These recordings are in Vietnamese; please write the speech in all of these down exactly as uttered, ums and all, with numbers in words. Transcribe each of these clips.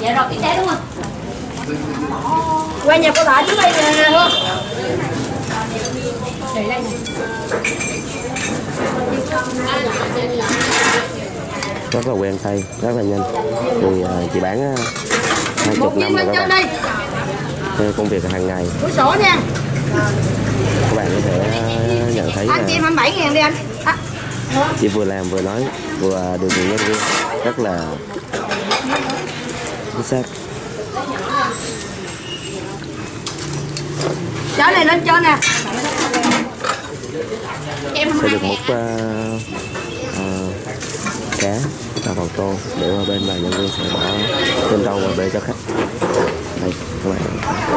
Dạ rồi, cái té đúng không? Qua nhà cô Thỏ chú bây giờ không? Để đây nè. Rất là quen tay, rất là nhanh. Thì uh, chị bán hai chục năm rồi các bạn. Đây, công việc hàng ngày. Cuối sổ nha. Các bạn có thể uh, nhận thấy anh chị hai mươi bảy ngàn đi anh. À. Chị vừa làm vừa nói vừa điều khiển nhân viên rất là chính xác. Chó này lên cho nè. Sẽ được múc uh, uh, cá ra vào tô để qua bên và nhân viên sẽ bỏ trên rau vào bê cho khách. Đây các bạn.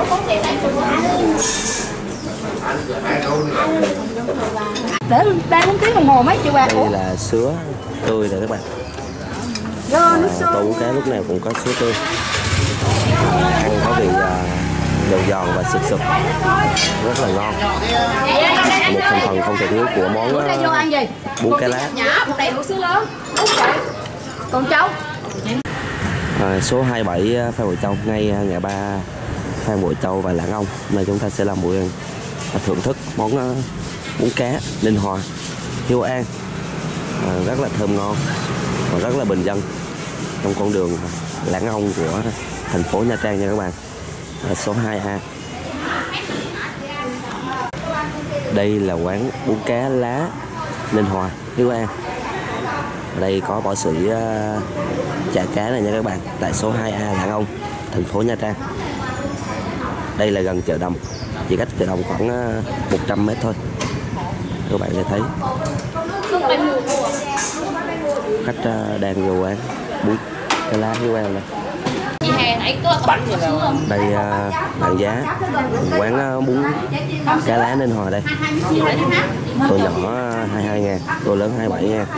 Để ba bốn tiếng đồng hồ mấy triệu bạc. Đây là sứa tươi rồi các bạn. Rồi, nước à, tô bún cá lúc nào cũng có sứa tươi. Ăn có vị uh, giòn giòn và sực sực, rất là ngon. Một thành phần không thể thiếu của món uh, bún cá lá. Còn cháu À, số hai mươi bảy Phan Bội Châu, ngay ngã ba Phan Bội Châu và Lãng Ông. Này chúng ta sẽ làm buổi thưởng thức món uh, bún cá Ninh Hòa Hiếu An, à, rất là thơm ngon và rất là bình dân trong con đường Lãng Ông của thành phố Nha Trang nha các bạn. À, số hai A. Đây là quán bún cá lá Ninh Hòa Hiếu An. Ở đây có võ sĩ uh, chả cá này nha các bạn, tại số hai A Lãng Ông, thành phố Nha Trang. Đây là gần chợ Đầm, chỉ cách chợ Đầm khoảng uh, một trăm mét thôi. Các bạn sẽ thấy khách uh, đang vô quán bún cá lá Hiếu An này. Đây uh, bảng giá quán uh, bún cá lá Ninh Hòa đây. Tô nhỏ uh, hai mươi hai ngàn, tô lớn hai mươi bảy ngàn.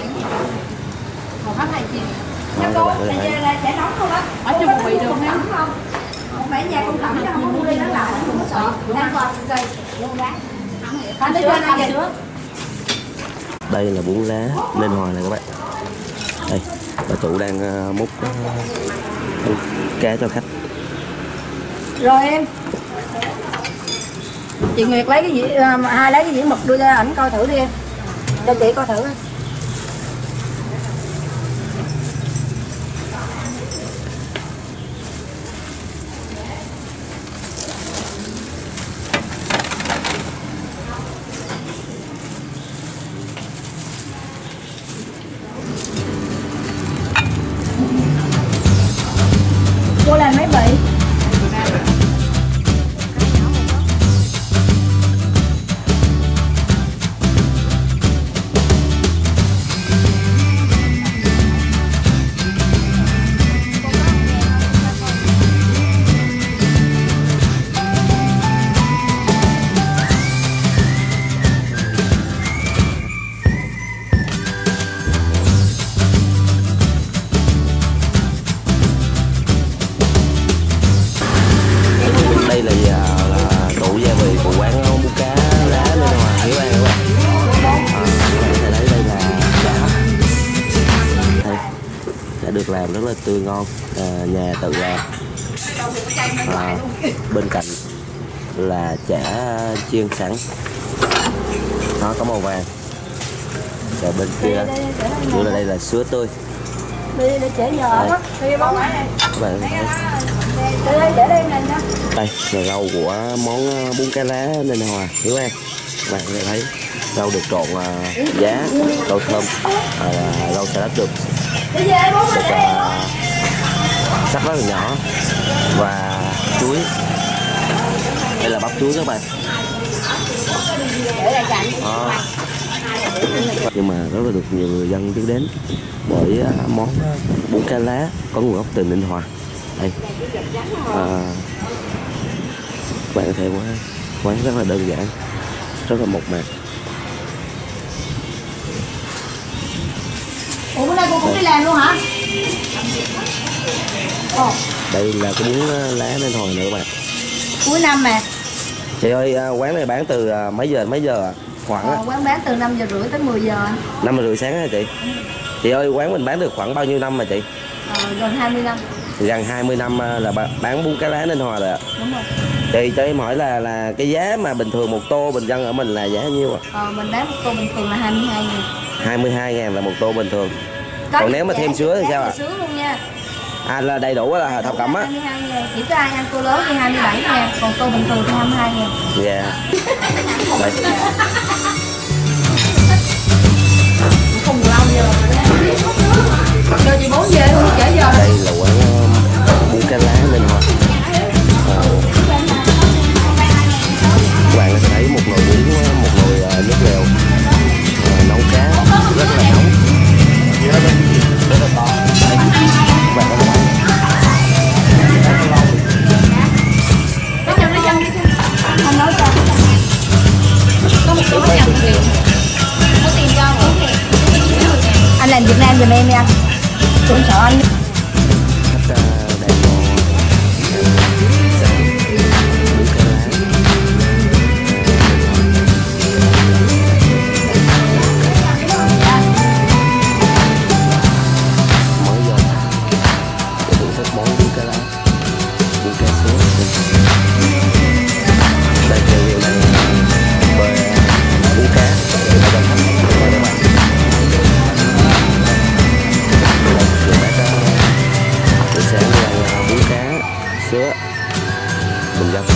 Đó, các bạn có thể thấy. ở trong một vị đường không? Không phải nhà công cộng đâu, không mua đi nó lại không sợ. Đang còn cây luôn rác. Anh tới trên ăn gì? Đây là bún lá Ninh Hòa này các bạn. Đây, bà chủ đang uh, múc uh, cá cho khách. Rồi em. Chị Nguyệt lấy cái gì uh, hai lấy cái dĩa mực đưa ra ảnh coi thử đi em. Cho chị coi thử. Cô làm mấy vị? Đây là, là tủ gia vị của quán bún cá lá Ninh Hòa Hiếu An các bạn. À, các bạn thấy đây là chả, đây, đã được làm rất là tươi ngon, à, nhà tự làm. À, bên cạnh là chả chiên sẵn, nó có màu vàng. Và bên kia nữa là đây là sứa tươi. Đi để trễ giờ đó. Đi bóng này. Các bạn thấy. Đây để đây này nha. Đây là rau của món bún cá lá Ninh Hòa Hiếu An. Các bạn có thể thấy rau được trộn uh, giá, rau thơm, uh, rau xà lách được được uh, sắc rất là nhỏ và chuối. Đây là bắp chuối các bạn. Đó. Nhưng mà rất là được nhiều người dân biết đến bởi uh, món bún cá lá có nguồn gốc từ Ninh Hòa. Đây. À, các bạn có thể quán, quán rất là đơn giản, rất là mộc mạc. Ủa bữa nay cô cũng đi làm luôn hả? Ồ. Đây là cái bún lá Ninh Hòa nữa các bạn. Cuối năm mà. Chị ơi, quán này bán từ mấy giờ đến mấy giờ ạ? Khoảng Ờ, quán bán từ năm giờ rưỡi tới mười giờ. năm giờ rưỡi sáng hả chị? Ừ. Chị ơi, quán mình bán được khoảng bao nhiêu năm mà chị? Ờ, gần hai mươi năm. Gần hai mươi năm là bán bún cá lá Ninh Hòa rồi ạ. Đúng rồi. Thì cho em hỏi là là cái giá mà bình thường một tô bình dân ở mình là giá nhiêu ạ? Ờ, mình bán một tô bình thường là hai mươi hai ngàn. hai mươi hai ngàn là một tô bình thường. Có Còn nếu mà thêm sứa thì sao ạ? Sứa luôn nha. À là đầy đủ là thập cẩm á. hai mươi hai ngàn, chỉ có ai ăn tô lớn thì hai mươi bảy ngàn, còn tô bình thường thì hai mươi hai ngàn. Dạ. Đây. Không lâu giờ. Giờ chị bốn về luôn, trễ giờ. Đây là quán bún cá lá Ninh Hòa. Các bạn sẽ thấy một nồi bún, một nồi nước lèo nấu cá rất là nóng, rất là to. Đây, các bạn có thấy Không nói cho. Có một số nhầm tiền. Có tiền cho không? Anh làm Việt Nam giùm em đi anh. Cũng sợ anh. sữa bình dân.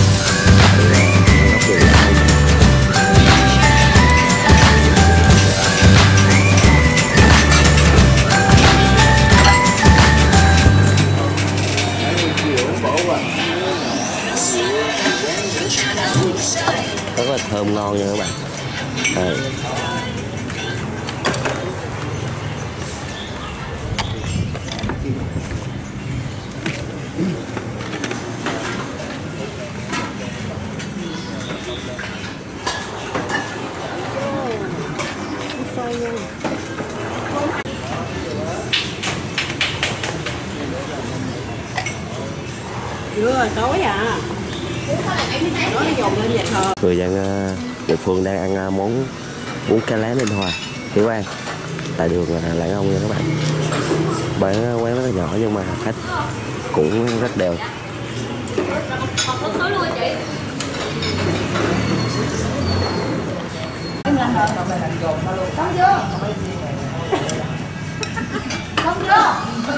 Rất là thơm ngon nha các bạn. Đây. Chưa rồi, tối à. Nó dồn lên vậy thôi. Người dân địa phương đang ăn món bún cá lá Ninh Hòa Tiểu An tại đường Lãng Ông nha các bạn. Bán quán rất là nhỏ nhưng mà khách cũng rất đều. Không chưa? Không chưa?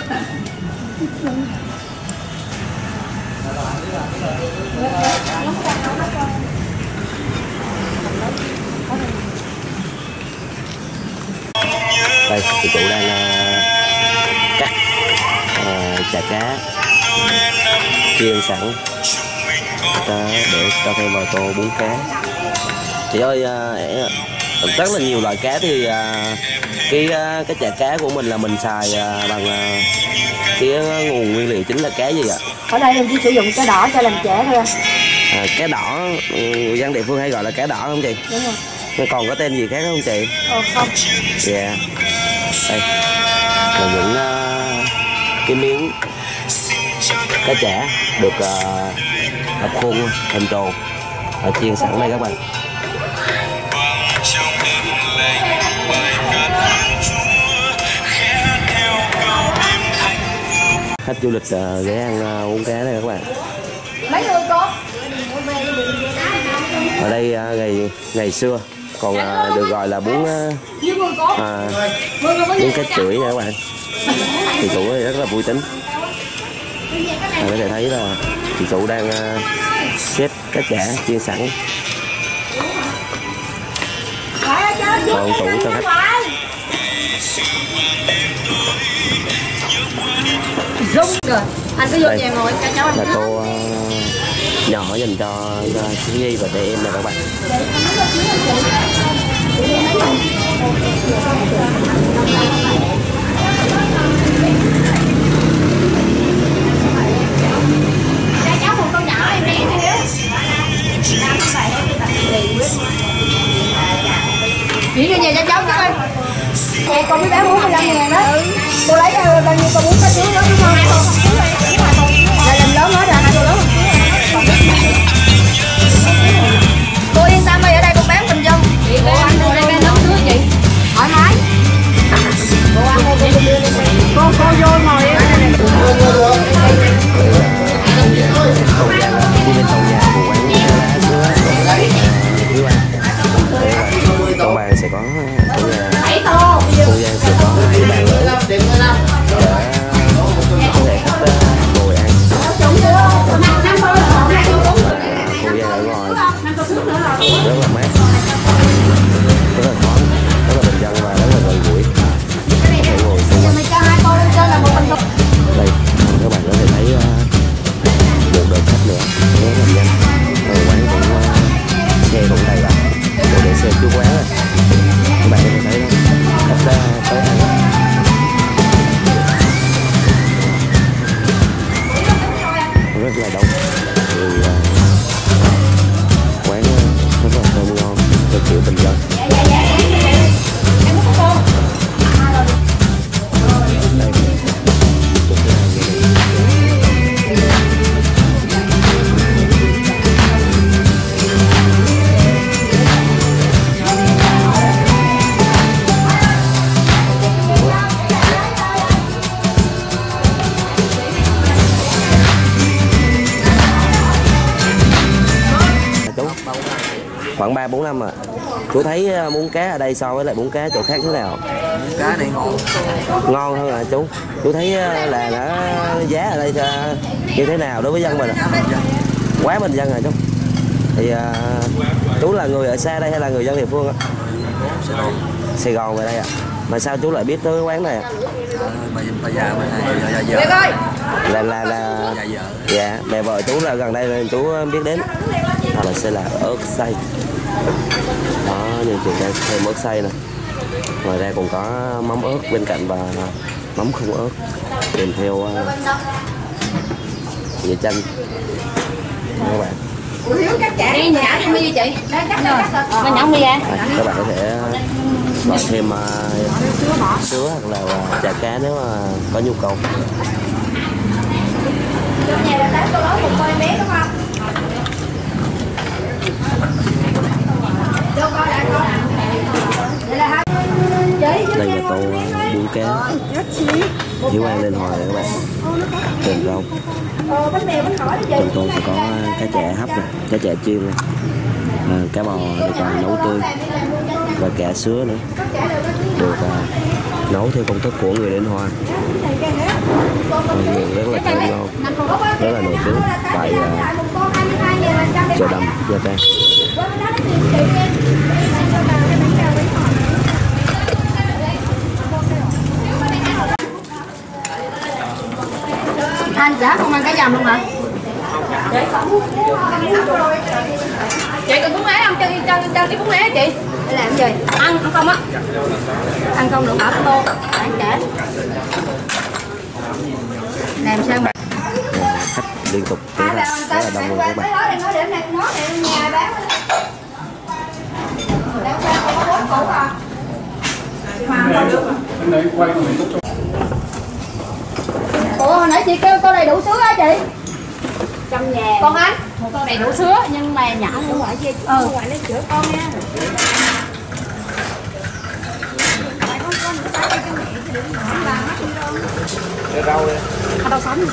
Đây, chị chủ đang uh, cắt uh, chả cá chiên sẵn uh, để cho thêm vào tô bún cá. Chị ơi, uh, rất là nhiều loại cá thì uh, cái uh, cái chả cá của mình là mình xài uh, bằng uh, cái nguồn nguyên liệu chính là cá gì ạ? Ở đây mình chỉ sử dụng cá đỏ cho làm chả thôi. À, cá đỏ, người dân địa phương hay gọi là cá đỏ không chị? Đúng rồi. Nhưng còn có tên gì khác không chị? Ờ, không. Dạ. Yeah. Đây là những uh, cái miếng cá chả được uh, hấp khuôn hình tròn và chiên sẵn đây các bạn. Khách du lịch uh, ghé ăn uh, bún cá đây các bạn. Mấy người cô? Ở đây uh, ngày ngày xưa còn uh, được gọi là bún uh, à, bún cá chửi nha các bạn. Chị chủ rất là vui tính. À, có thể thấy là chị chủ đang uh, xếp cá chả chiên sẵn còn tủ cho khách. Rồi, anh cứ vô nhà ngồi cho cháu ăn. Là tô uh, nhỏ dành cho cho thiếu nhi và trẻ em này các bạn. Cho cháu một con nhỏ em đi theo. Chỉ cho nhà cho cháu chứ ơi. Nhà con mới bán bốn mươi lăm ngàn đó. Cô lấy bao nhiêu con muốn cá chứa đó đúng không? Là làm lớn hết rồi, hai cô lớn một xíu. Cô yên tâm ơi, ở đây con bán bình dân. Cô anh ở đây bán lớn thứ chị. Thoải mái. rất là đông. Thì uh, quán rất là thơm ngon theo kiểu bình dân. Khoảng ba bốn năm à. Chú thấy bún cá ở đây so với lại bún cá chỗ khác thế nào? Bún cá này ngon. Ngon hơn à chú? Chú thấy là nó giá ở đây như thế nào đối với dân mình à? Quá bình dân à chú? Thì uh, chú là người ở xa đây hay là người dân địa phương á? Sài Gòn. Sài Gòn về đây à? Mà sao chú lại biết tới cái quán này à? Bà già mới này, già vợ. Là là là Già vợ. Dạ, mẹ vợ chú là gần đây nên chú biết đến. Hoặc là sẽ là ớt xay. Đó, như chị đây thêm ớt xay nè. Ngoài ra còn có mắm ớt bên cạnh và mắm không ớt kèm theo uh, dưa chanh các bạn. Đi nhả đi mi chị. Nó nhỏng đi ra. À, các bạn có thể gọi thêm uh, sứa hoặc là uh, chả cá nếu mà có nhu cầu. Nhà là tám tô lấu một coi bé đúng không? Đây là tô bún cá Hiếu An Lên Hòa này các bạn, kèm rau. Trong tô sẽ có cá chả hấp này, cá chả chiên này, à, cá bò được à, nấu tươi và cả sứa nữa, được à, nấu theo công thức của người Lên Hòa. Mọi người rất là thơm ngon, rất là nổi tiếng tại à, chợ Đầm Nha Trang. Anh chả không ăn cá dầm luôn hả? Chị còn bún lá không? Cho cho cho cái bún lá chị. Để làm gì? Ăn ăn không á? Ăn không được hả cô? Ăn chả. Làm sao mà Khách liên tục kéo ra rất là đông luôn các bạn. Ủa hồi nãy chị kêu tô đầy đủ sứa á chị? Trong nhà Con anh? một tô đầy đủ sứa nhưng mà nhỏ không gọi gì, Ừ. gọi lên sữa con nha. Rau đi. À, đâu sống.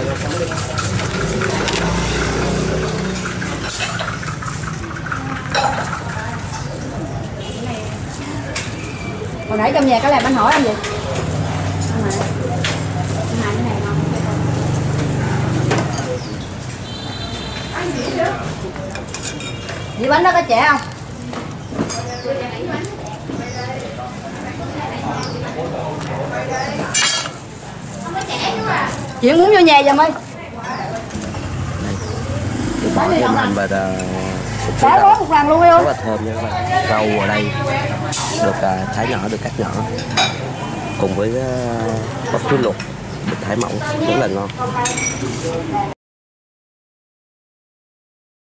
Hồi nãy trong nhà có làm anh hỏi anh gì? Dĩ bánh đó có trẻ không? Chị muốn vô nhà giùm ơi. Bỏ thêm hành và Đã có một lần luôn rất không? là thơm nha các bạn. Rau ở đây được uh, thái nhỏ, được cắt nhỏ cùng với uh, bắp chuối luộc được thái mỏng, rất là ngon.